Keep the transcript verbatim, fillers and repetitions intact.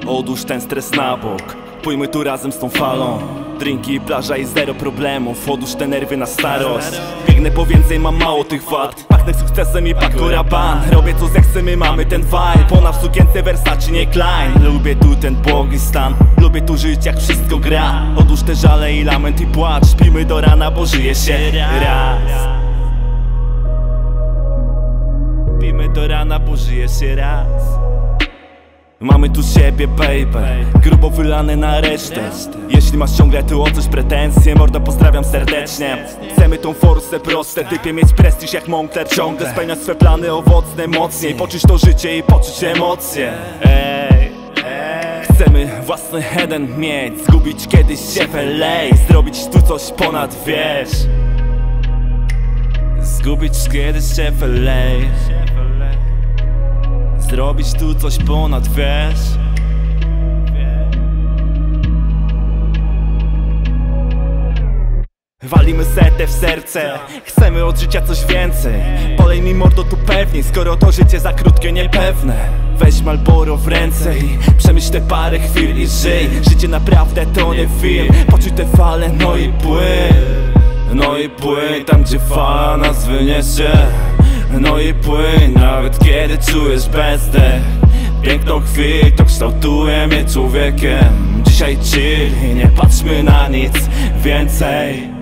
Odłóż ten stres na bok, pójmy tu razem z tą falą. Drinki, plaża i zero problemów. Odłóż te nerwy na starość. Biegnę po więcej, mam mało tych wad. Pachnę sukcesem i paku raban. Robię co zechcę, my mamy ten vibe. Pona w sukience Versace, nie Klein. Lubię tu ten błogi stan. Lubię tu żyć jak wszystko gra. Odłóż te żale i lament i płacz. Śpimy do rana, bo żyje się raz. Śpimy do rana, bo żyje się raz. Mamy tu siebie, baby, grubo wylane na resztę. Jeśli masz ciągle tu o coś pretensje, mordo, pozdrawiam serdecznie. Chcemy tą forsę proste, typie mieć prestiż jak Moncler. Ciągle spełniać swe plany owocne mocniej. Poczuć to życie i poczuć emocje. Ej, ej. Chcemy własny jeden mieć, zgubić kiedyś się w L A. Zrobić tu coś ponad, wiesz. Zgubić kiedyś się w L A. Zrobić tu coś ponad, wiesz. Walimy setę w serce, chcemy od życia coś więcej. Polej mi mordo tu pewniej, skoro to życie za krótkie, niepewne. Weź Marlboro w ręce i przemyśl te parę chwil i żyj. Życie naprawdę to nie film. Poczuj te fale, no i płyń. No i płyń tam, gdzie fala nas wyniesie. No i płyń, nawet kiedy czujesz bezdech. Piękną chwilę, to kształtuje mnie człowiekiem. Dzisiaj chill i nie patrzmy na nic więcej.